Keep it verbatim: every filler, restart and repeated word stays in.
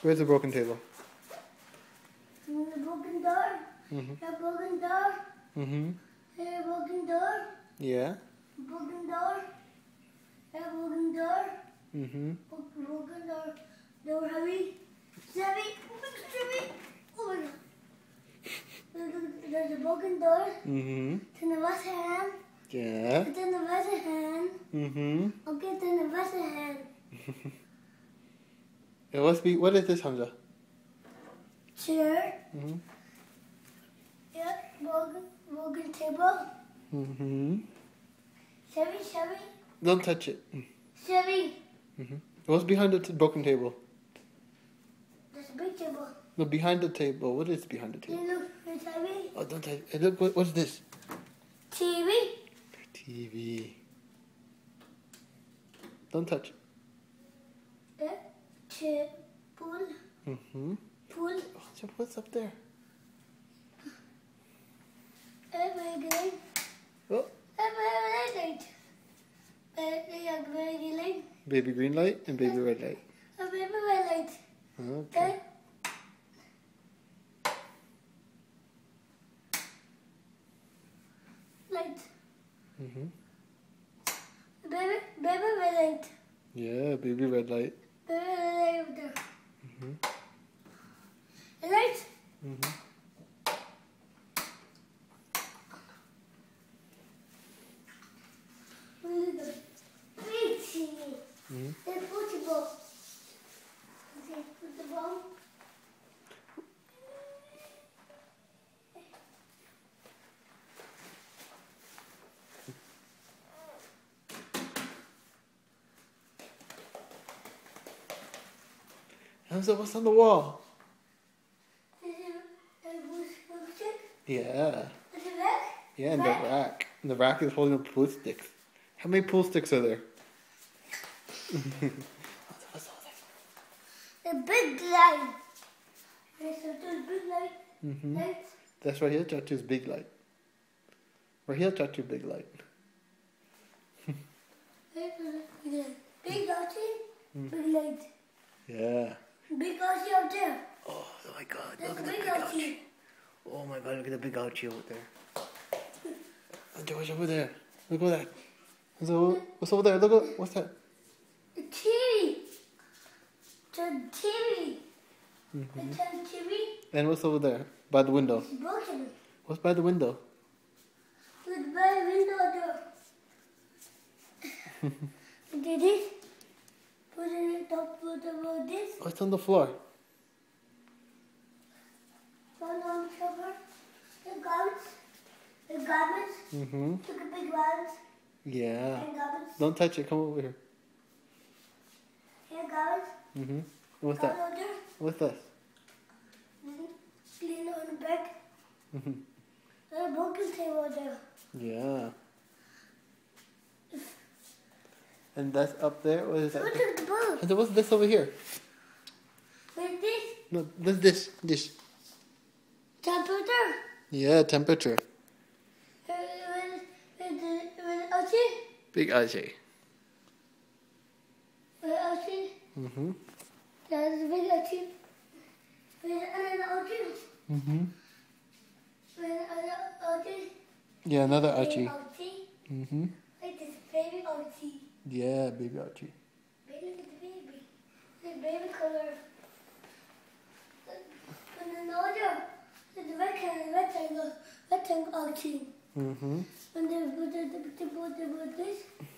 Where's the broken table? And the broken door. Mm-hmm. The broken door. Mm-hmm. The broken door. Yeah. Broken door. The broken door. Mm-hmm. Broken door. Door heavy. Heavy. Heavy. Oh my god. There's- There's a broken door. Mm-hmm. Turn the left hand. Yeah. Turn the right hand. Mm-hmm. Okay, turn the right hand. It must be, what is this, Hamza? Chair. Mm-hmm. Yeah. Broken. Broken table. Mm-hmm. Chevy. Chevy. Don't touch it. Chevy. Mm-hmm. What's behind the t- broken table? There's a big table. No, behind the table. What is behind the table? You look. There's T V. Oh, don't touch it. Look, what, what's this? T V. T V. Don't touch it. Yeah. Chair. Pool. Mm-hmm. Pool. Oh, so what's up there? Everything. Oh, Everything. Everything. baby green light and baby red light. Everything. Okay. Okay. Light. Mm-hmm. Baby, baby light. Yeah, baby red light. Baby light there. Mm-hmm. Light. Mm-hmm. Pretty. Mm-hmm. The football. Okay, football. Hamza, what's on the wall? Is it a bush stick? Yeah. Is it red? Yeah, and the Rack? rack. And the rack is holding up pool sticks. How many pool sticks are there? What's over there? A big light. There's a big light. Mm-hmm. Light. That's right here, Chachu's big light. Right here, Chachu's big light. There's a big light. Mm. Big light. Yeah. Big ouchie out there. Oh, oh my God, There's look a at the big big ouchie. ouchie. Oh my God, look at the big ouchie over there. And George over there. Look at that. So, what's over there? Look at, what's that? The T V. The T V. Mm-hmm. The T V And what's over there? By the window. is broken. What's by the window? Look by the window there. Did it? Put it on top of the this. Oh, it's on the floor. One on cover. The garments. The garments. Mm-hmm. Took a big garments. Yeah. And garments. Don't touch it. Come over here. Here garments. Mm-hmm. What's Got that? on there. What's this? Clean on the back. Mm-hmm. There's a broken table there. Yeah. And that's up there. What is that? Look at the book. And then what's this over here? With this No, this, this, this. temperature. Yeah, temperature. Uh, with, with, the- with ouchie. Big ouchie. With ouchie. Mm-hmm. There's a big ouchie. With another ouchie. Mm-hmm. With another ouchie. Yeah, another Baby ouchie. ouchie. Mm-hmm. Like this baby ouchie. Yeah, baby ouchie. Baby, look at the baby. The baby color. And another, the rectangle, rectangle, rectangle ouchie. Mm-hmm. And the, the, the, the, the, the, the, this.